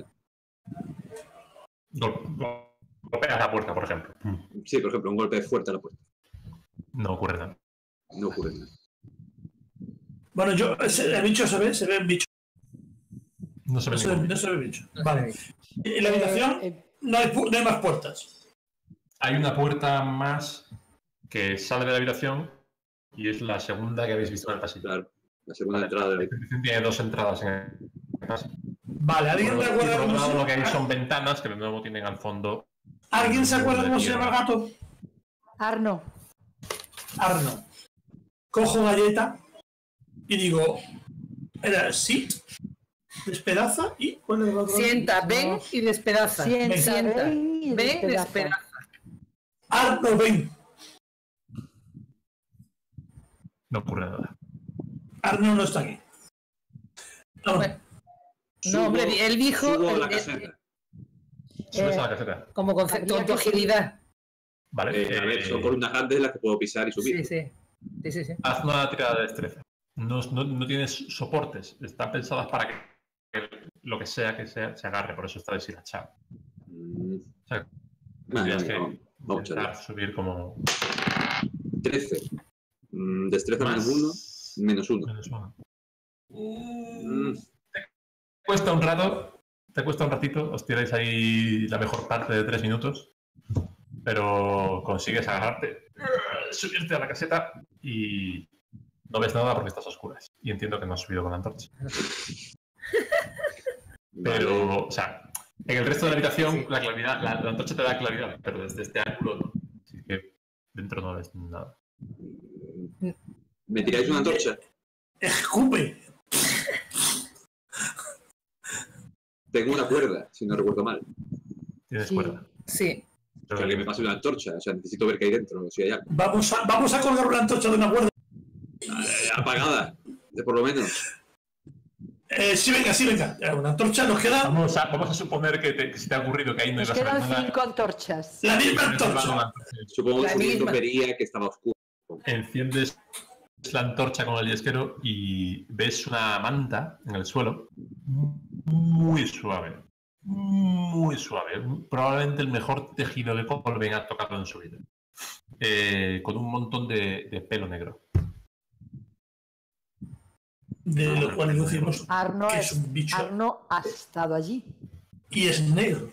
Gol- gol- Golpeas la puerta, por ejemplo. Sí, por ejemplo, un golpe fuerte a la puerta. No ocurre nada. No ocurre nada. Bueno, yo, ese- el bicho se ve, se ve el bicho. No se ve No se ve, ningún- no se ve el bicho. No se Vale. ve. En la habitación Eh, eh, no hay, pu- no hay más puertas. Hay una puerta más que sale de la habitación y es la segunda que habéis visto en el pasillo. Claro, la segunda Vale. entrada de La la habitación tiene dos entradas en el pasillo. Vale, ¿alguien Por, te y acuerda por otro cómo lado, se lo que hay llama? son ventanas que de nuevo tienen al fondo. ¿Alguien se acuerda cómo se llama el gato? Arno, Arno. Cojo galleta y digo, era sí, despedaza y ¿cuál es el otro? Sienta, ven No. y despedaza. sienta, Sienta. ven y Ven y despedaza. despedaza. Arno, ven. No ocurre nada. Arno no está aquí. No, Bueno, no, hombre, él dijo Subo a el- la el- caseta. Subes Eh, a la caseta. como con, Habría con tu que- agilidad. Vale. Eh, a ver, eh, son columnas grandes las que puedo pisar y subir. Sí, sí. Sí, sí, sí. Haz una tirada de destreza. No, no, no tienes soportes. Están pensadas para que, que lo que sea que sea se agarre. Por eso está deshilachado. Mm, O sea, Vale, tendrías vale, que vamos, vamos a intentar subir como trece. Mm, destreza menos uno, menos uno. menos uno. Mm, Te cuesta un rato, te cuesta un ratito, os tiráis ahí la mejor parte de tres minutos, pero consigues agarrarte, subirte a la caseta y no ves nada porque estás a oscuras. Y entiendo que no has subido con la antorcha. Pero, vale. o sea, en el resto de la habitación Sí. la claridad, la, la antorcha te da claridad, pero desde este ángulo no. Así que dentro no ves nada. ¿Me tiráis una antorcha? escupe. Tengo una cuerda, si no recuerdo mal. Tienes Sí. cuerda. Sí. O sea, que me pase una antorcha. O sea, necesito ver qué hay dentro. Si hay algo. Vamos a, vamos a colgar una antorcha de una cuerda. Eh, apagada, de por lo menos. Eh, sí, venga, sí, venga. Eh, Una antorcha nos queda Vamos a, vamos a suponer que, te, que se te ha ocurrido que ahí no Nos ibas a ver quedan nada. cinco antorchas. la misma Tienes una antorcha. antorcha. Supongo La que subiendo misma. vería que estaba oscuro. Enciendes la antorcha con el yesquero y ves una manta en el suelo muy suave. Muy suave. Probablemente el mejor tejido de Colben ha tocado en su vida. Eh, con un montón de, de pelo negro. De lo cual deducimos Arno, que es- es un bicho. Arno ha estado allí. Y es negro.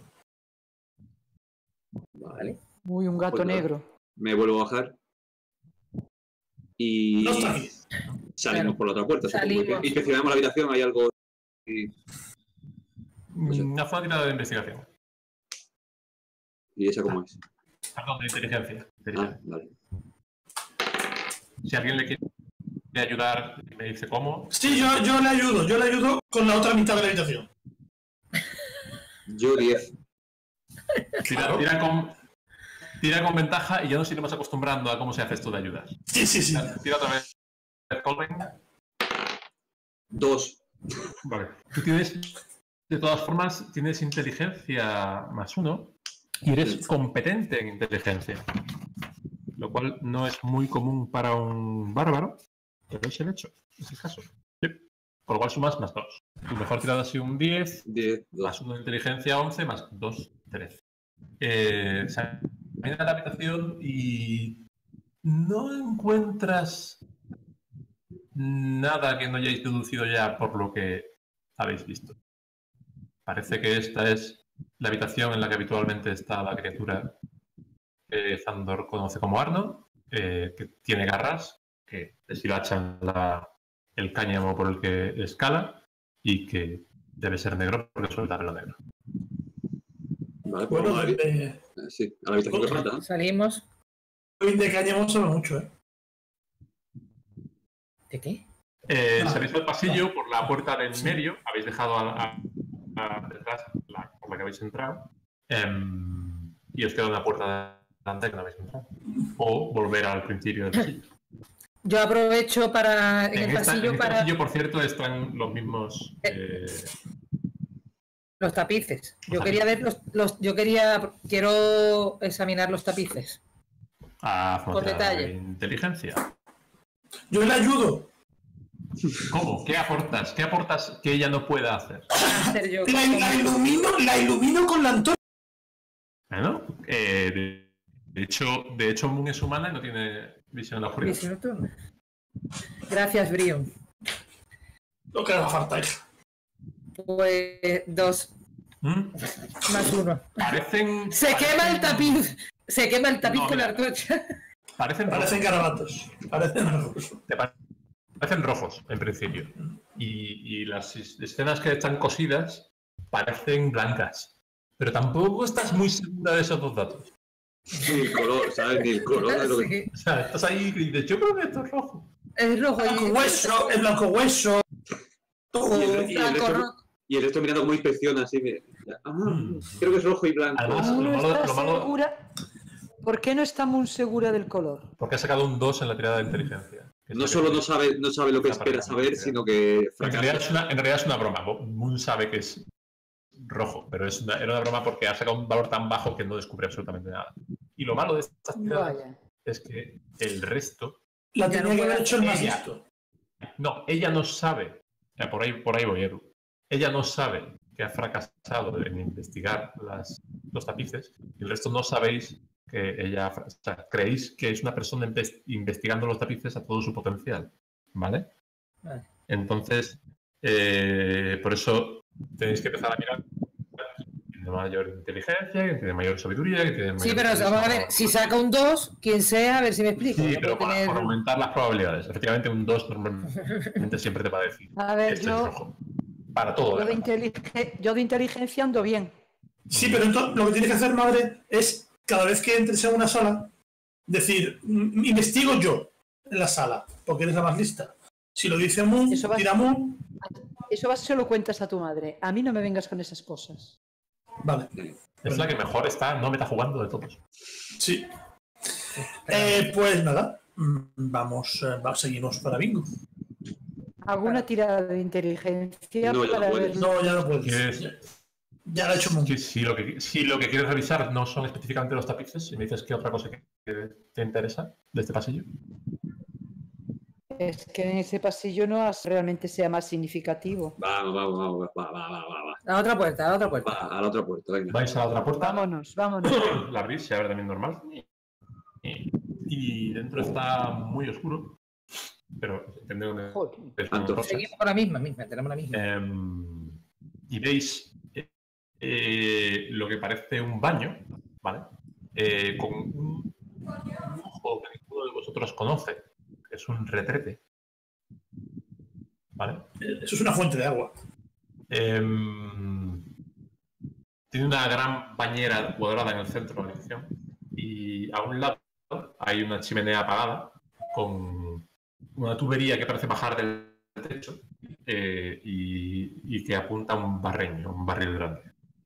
Vale. Muy un gato Pues nada. negro. Me vuelvo a bajar. Y No está aquí. salimos Claro. por la otra puerta. supongo. Salimos. Inspeccionamos la habitación, hay algo. Y, Una zona tirada de investigación. y esa cómo es. Perdón, de inteligencia. Ah, Inteligencia. vale. Si alguien le quiere ayudar y me dice cómo, Sí, yo, yo le ayudo. Yo le ayudo con la otra mitad de la habitación. Yo diez. tira, Claro. tira con, tira con ventaja y ya nos iremos acostumbrando a cómo se hace esto de ayudar. Sí, sí, sí. Tira otra vez. Colben. Dos. Vale. Tú tienes, de todas formas, tienes inteligencia más uno y eres competente en inteligencia. Lo cual no es muy común para un bárbaro, pero es el hecho, es el caso. Sí. Por lo cual sumas más dos. Tu mejor tirada ha sido un diez, Diez, dos. más uno de inteligencia once, más dos, trece. Eh, sales de la habitación y no encuentras nada que no hayáis deducido ya por lo que habéis visto. Parece que esta es la habitación en la que habitualmente está la criatura que Zandor conoce como Arno, eh, que tiene garras, que deshilachan la, el cáñamo por el que escala y que debe ser negro porque suelta pelo negro. Vale, pues Bueno, vamos a de, ver. de, Sí, a la habitación que falta. Salimos. de cáñamo sabe mucho, ¿eh? ¿De qué? Eh, Ah. salís al pasillo por la puerta del medio, habéis dejado a, a- a- detrás la, por la que habéis entrado, em, y os queda una puerta delante que no habéis entrado. O volver al principio del pasillo. Yo aprovecho para en, En, el esta- pasillo en este para pasillo, por cierto, están los mismos. eh, los tapices. Yo Los quería ver los, los- yo quería quiero examinar los tapices. a Con frontera detalle. de inteligencia. Yo le ayudo. ¿Cómo? ¿Qué aportas? ¿Qué aportas que ella no pueda hacer? Hacer yo La, como- la ilumino, la ilumino con la antorcha. Bueno, eh, de, de hecho, de hecho, Moon es humana y no tiene visión en la oscuridad. Visión nocturna. Gracias, Brion. Lo que haga falta, hija. Pues dos ¿Mm? más uno. Parecen. Se quema el parecen- tapiz. Se quema el tapiz No, con la mira. antorcha. Parecen Parecen rojos. garabatos. Parecen rojos. Te pa- parecen rojos, en principio. Y, y las es- escenas que están cosidas parecen blancas. Pero tampoco estás muy segura de esos dos datos. Ni el color, ¿sabes? Ni el color de lo que. Sí, O sea, estás ahí y dices, yo creo que esto es rojo. es rojo Blanco y hueso, el blanco hueso. Y el, y el blanco resto, rojo. y el resto mirando como inspecciona así. mira. Ah, creo que es rojo y blanco. Además, ¿Cómo lo no malo- está lo malo- segura? ¿Por qué no está muy segura del color? Porque ha sacado un dos en la tirada de inteligencia. Que No es solo que- no sabe, no sabe lo que Está espera para- saber, sino que En realidad, es fracasa. una, en realidad es una broma. Moon sabe que es rojo, pero es una, era una broma porque ha sacado un valor tan bajo que no descubre absolutamente nada. Y lo malo de estas tiradas Vaya. es que el resto. La Ya tenía no que puede haber hecho el más ella. listo. No, ella no sabe. O sea, por ahí, por ahí voy, Edu. Ella no sabe que ha fracasado en investigar las, los tapices y el resto no sabéis que ella. ha fra- O sea, creéis que es una persona inves- investigando los tapices a todo su potencial. ¿Vale? Vale. Entonces, eh, por eso tenéis que empezar a mirar quién tiene mayor inteligencia, quién tiene mayor sabiduría, quién tiene mayor. Sí, pero vamos a ver, si saca un dos, quien sea, a ver si me explico. Sí, No pero puedo para, tener- para aumentar las probabilidades. Efectivamente, un dos normalmente siempre te va a decir. A ver, Este yo, es rojo. Para todo. yo, de además. intelige- yo de inteligencia ando bien. Sí, pero entonces lo que tiene que hacer, madre, es cada vez que entres en una sala, decir, "Mm, investigo yo en la sala, porque eres la más lista. Si lo dice Moon, Eso va- tira Moon. Eso vas se lo cuentas a tu madre. A mí no me vengas con esas cosas. Vale. Es la que mejor está, no meta jugando de todos. Sí. Eh, pues nada. mm, Vamos, eh, va- seguimos para bingo. Hago una tirada de inteligencia No, ya no para puedes. ver. No, ya no puedes. ¿Quieres- Ya, ya lo ha hecho Moon. Si, si lo que, si lo que quieres revisar no son específicamente los tapices, si me dices qué otra cosa que, que te interesa de este pasillo. Es que en ese pasillo no as- realmente sea más significativo. Vamos, vamos, vamos, va, va, va, va, va. La otra puerta, la otra puerta. Va, a la otra puerta, venga. Vais a la otra puerta, Vámonos, vámonos. la abrís, se abre también normal. Y, y dentro está muy oscuro, pero entendemos que Joder. es una Anto. rosa. Seguimos con la misma, misma, tenemos la misma. Em, y veis eh, eh, lo que parece un baño, ¿vale? Eh, con un ojo que ninguno de vosotros conoce, que es un retrete, ¿vale? Eso es una fuente de agua. Em, tiene una gran bañera cuadrada en el centro de la habitación y a un lado hay una chimenea apagada con una tubería que parece bajar del techo eh, y, y que apunta a un barreño, un barril grande.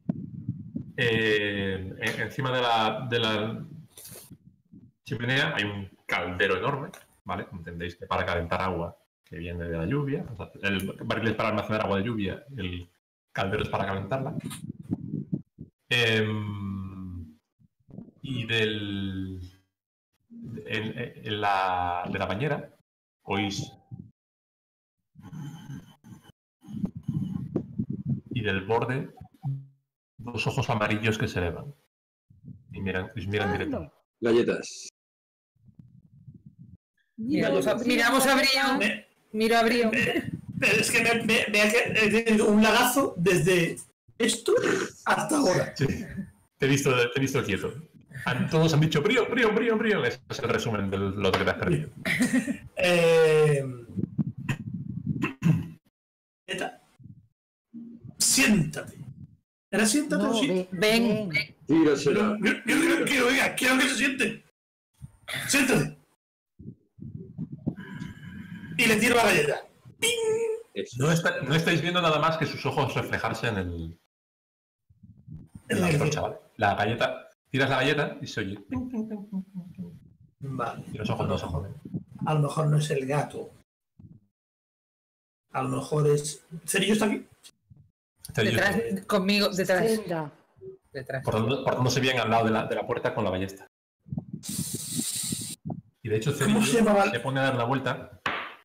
Eh, en- encima de la, de la chimenea hay un caldero enorme, ¿vale? Entendéis que para calentar agua que viene de la lluvia, o sea, el barril es para almacenar agua de lluvia, el caldero es para calentarla. Em, y del en, en la, de la bañera oís y del borde dos ojos amarillos que se elevan y miran, y os miran directamente. Galletas. Miramos a, miramos a Brion, Me- miro a Brion. Pero es que me, me- me ha que- he tenido un lagazo desde esto hasta ahora. Sí. Te he visto, te he visto quieto. Han- todos han dicho brío, brío, brío, brío. Ese es el resumen de lo que te has perdido. Eh, Neta, siéntate. ¿Era siéntate o No, sí? ve- Ven, ven. Tírasela. Yo, yo quiero, quiero, venga, quiero que se siente. Siéntate. Y le tiro la galleta. Eso. No, está- no estáis viendo nada más que sus ojos reflejarse en el. En En la el- antorcha, ¿vale? La galleta. Tiras la galleta y se oye. ping, ping, ping, ping, ping, ping. Vale. Y los ojos no se mueven. A lo mejor no es el gato. A lo mejor es. ¿Cerillo está aquí? Cerillo, detrás, conmigo, detrás, Senda. detrás. portando- portándose bien al lado de la, de la puerta con la ballesta. Y de hecho, ¿Cómo se Cerillo llamaba? se pone a dar la vuelta.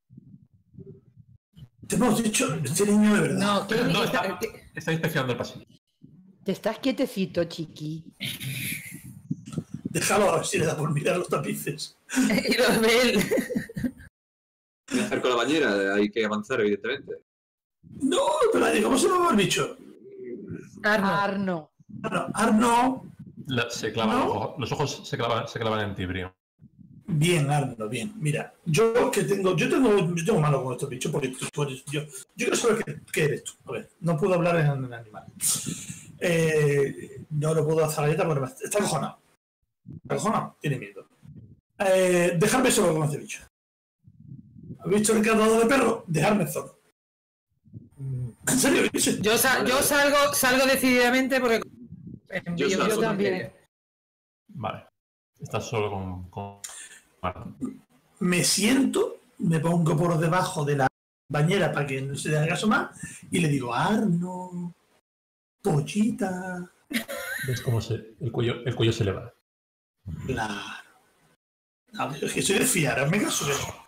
Te hemos dicho este niño de verdad. No, ¿qué No, está- está, qué- está inspeccionando el pasillo. Te estás quietecito, chiqui. Déjalo a ver si le da por mirar los tapices. y los ve él. ¿Qué hacer con la bañera? Hay que avanzar, evidentemente. No, pero ahí, ¿cómo se llama el bicho? Arno. Arno. Arno. Arno. La- se clavan ¿No? los ojos, los ojos se clavan, se clavan en ti, Brío. Bien, Arno, bien. Mira, yo que tengo, yo tengo, yo tengo mano con estos bichos porque tú, tú eres- yo, yo quiero saber qué, qué eres tú. A ver, no puedo hablar en, en animal. Eh, no lo puedo hacer galleta porque me- está acojonado. Está acojonado, tiene miedo. Eh, dejarme solo con este bicho. ¿Habéis visto el cantador de perro? Dejarme solo. ¿En serio? ¿Qué es esto? Yo, sa- yo salgo, salgo decididamente porque. en Yo Brion salgo yo también. Vale. Estás solo con. con... Vale. Me siento, me pongo por debajo de la bañera para que no se dé caso más y le digo, Arno, pollita. ¿Ves cómo se, el, cuello, el cuello se eleva? Claro. A ver, es que soy de fiar, hazme caso que no.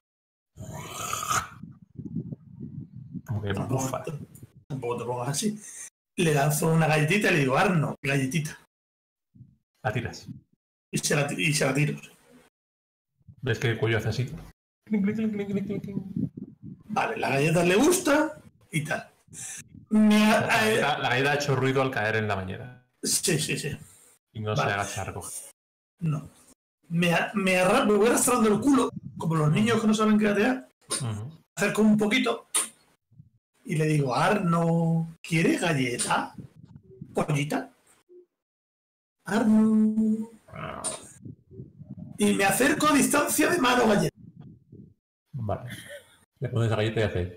Como que bufa. Tampoco, tampoco te pongas así. Le lanzo una galletita y le digo, Arno, galletita. La tiras. Y se la, y se la tiro. ¿Ves que el cuello hace así? Clink, clink, clink, clink, clink, clink. Vale, la galleta le gusta y tal. Me La ha- eh, galleta, la galleta ha hecho ruido al caer en la bañera. sí, sí, sí. Y no Vale. se agacha a recoger. No. Me, a- me, arra- me voy arrastrando el culo, como los niños que no saben gatear. Ujú. Acerco un poquito y le digo, Arno, ¿quieres galleta? Pollita. Arno. Y me acerco a distancia de mano galleta. Vale. Le pones la galleta y hace.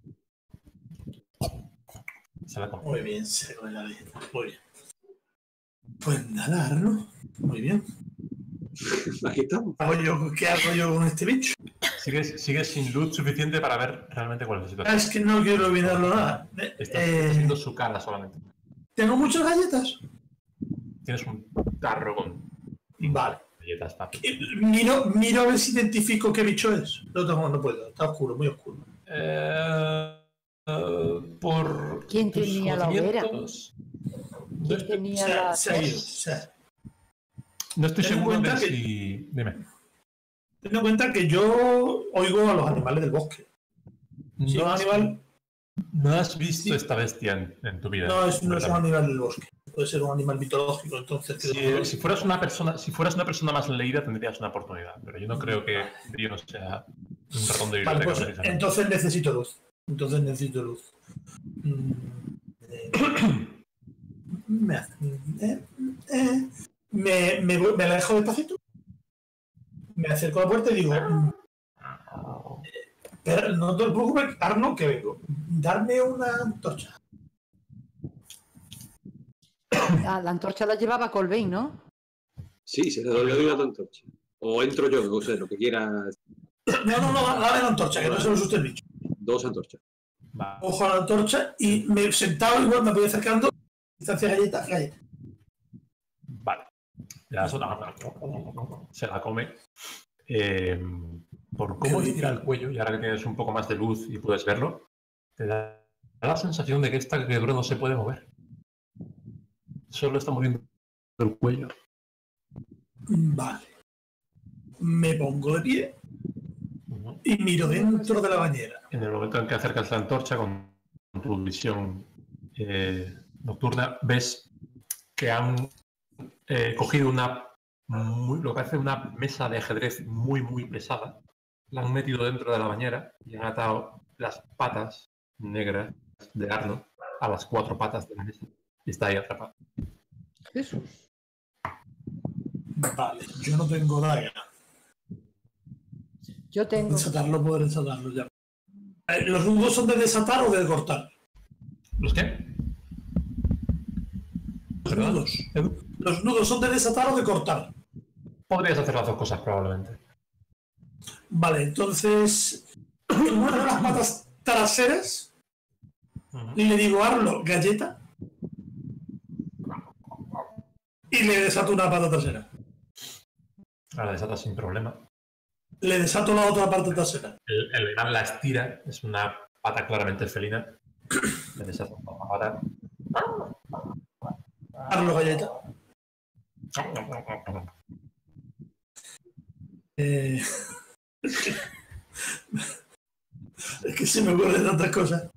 Se la come. Muy bien, se come la galleta. Muy bien. Pues nada, Arno. Muy bien. Aquí estamos. ¿Hago yo, ¿Qué hago yo con este bicho? Sigues, sigues sin luz suficiente para ver realmente cuál es la Ah, situación. es que no quiero olvidarlo nada. Eh, Estás eh, viendo su cara solamente. ¿Tengo muchas galletas? Tienes un tarro con Vale. galletas, papi. Eh, Miro, miro a ver si identifico qué bicho es. No, tengo, no puedo. Está oscuro, muy oscuro. Eh, eh, por ¿Quién tus tenía la hoguera? conocimientos, No ¿Quién estoy, tenía Se ha, la se ha ido. tos? Se ha- no estoy Ten en seguro de cuenta que- si. Dime. Ten en cuenta que yo oigo a los animales del bosque. Si No un has, animal no has visto Sí. esta bestia en, en tu vida. no es, no es un completamente. animal del bosque, puede ser un animal mitológico, entonces Si, creo- si fueras una persona, si fueras una persona más leída tendrías una oportunidad, pero yo no creo que Brío no sea un ratón de Vale, biblioteca. pues precisamente. entonces necesito luz. Entonces necesito luz. Mm, eh, me, hace- eh, eh, me, me, voy- me alejo despacito. Me acerco a la puerta y digo: mm, pero no te preocupes, Arno, que vengo. Darme una antorcha. Ah, la antorcha la llevaba Colbain, ¿no? Sí, se le doy, le doy una antorcha. O entro yo, no sé, lo que quieras. No, no, no, dame la antorcha, que no se me asuste el bicho. Dos antorchas. Va. Ojo a la antorcha y me sentado igual me voy acercando. Distancia galleta, galleta. Vale. Ya eso- se la come. Eh, por cómo le tira el cuello, y ahora que tienes un poco más de luz y puedes verlo, te da la sensación de que esta criatura no se puede mover. Solo está moviendo el cuello. Vale. Me pongo de pie Ujú. y miro dentro de la bañera. En el momento en que acercas la antorcha con tu visión eh, nocturna, ves que han eh, cogido una muy- lo que hace una mesa de ajedrez muy muy pesada, la han metido dentro de la bañera y han atado las patas negras de Arno a las cuatro patas de la mesa y está ahí atrapado. Jesús. Vale, yo no tengo daga. Yo tengo. Desatarlo, poder desatarlo ya. Eh, ¿Los nudos son de desatar o de cortar? ¿Los qué? Los ¿Perdón? nudos. Edu? ¿Los nudos son de desatar o de cortar? Podrías hacer las dos cosas probablemente. Vale, entonces. En una de las patas traseras Ujú. le digo: Arlo, galleta. Y le desato una pata trasera. Ahora desatas sin problema. Le desato la otra parte trasera. El, el animal la estira, es una pata claramente felina. Le desatas la pata. Arlo, galleta. Eh, es, que, es que se me ocurren tantas cosas.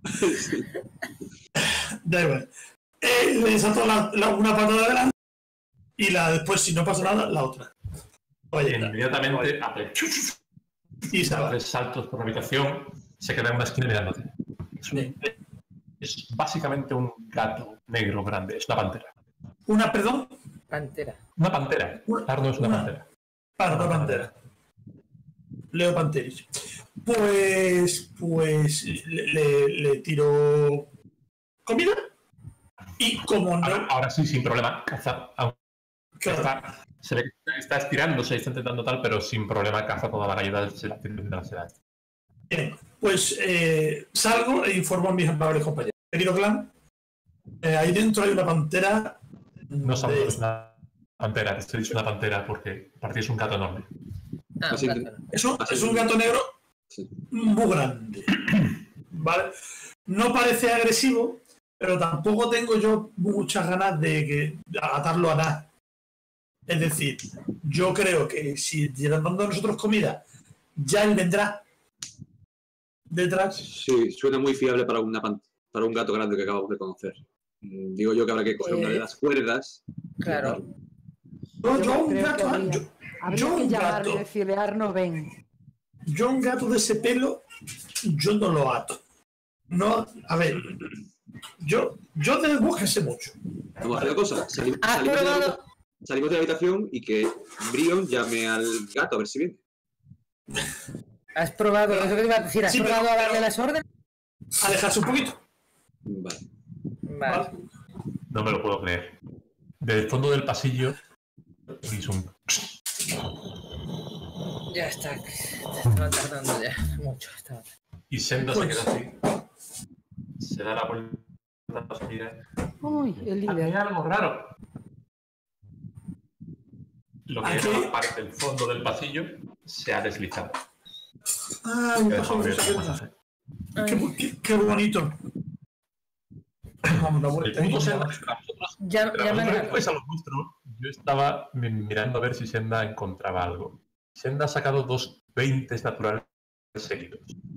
Da igual. Eh, le desato la, la- una pata de adelante y la después, si no pasa nada, la otra. Oye, Inmediatamente hace y se va. tres saltos por la habitación, se queda en una esquina mirándote. Es, un- es básicamente un gato negro grande, es una pantera. Una, perdón, Pantera. Una pantera. Una- Arno es una una- pantera. para la pantera. Leo Panteris. Pues, pues le, le- le tiro comida y como Ahora, no, ahora sí, sin problema, caza. Aunque claro, está, se ve que está estirándose y está intentando tal, pero sin problema caza toda la galleta, se la tira de la seda. bien, pues eh, salgo e informo a mis amables compañeros. Querido clan, eh, ahí dentro hay una pantera. No sabes de- que es una pantera, te estoy diciendo una pantera porque para ti es un gato enorme. Ah, Así un que- gato. es, un, Así es un que- gato negro Sí. muy grande. ¿Vale? No parece agresivo, pero tampoco tengo yo muchas ganas de que atarlo a nada. Es decir, yo creo que si llegan dando a nosotros comida, ya él vendrá detrás. Sí, suena muy fiable para, una pan- para un gato grande que acabamos de conocer. Mm, Digo yo que habrá que coger una de las cuerdas. y Claro. atarlo. No, Yo yo un creo que gato, habría, yo, habría yo que un llamarle y gato. decirle, Arno, ven. yo un gato de ese pelo, yo no lo ato. No, a ver, yo, yo del bosque sé mucho. Vamos a hacer una cosa. Salim- ¿Has salimos, de la, probado? habita- salimos de la habitación y que Brion llame al gato a ver si viene. ¿Has probado, eso que te iba a decir, has Sí, probado pero- a darle pero- las órdenes? Alejarse un poquito. Vale. Vale. Vale. No me lo puedo creer. Del fondo del pasillo oís un... Ya está. Estaba tardando ya. Mucho. Estaba... Y Senda Pues- se queda así. Se da la vuelta, se mira. Uy, el Hay líder. algo raro. Lo que Aquí. era la parte del fondo del pasillo se ha deslizado. Ay, Que ha pasó dejado no sé abierto qué el cosa. pasaje. Qué, bu- qué- qué bonito. Vamos, la El vuelta. punto ahí, Senda, vamos. mientras vosotros, Ya, ya mientras me vosotros han jugáis a los monstruos, yo estaba mi- mirando a ver si Senda encontraba algo. Senda ha sacado dos veinte naturales seguidos.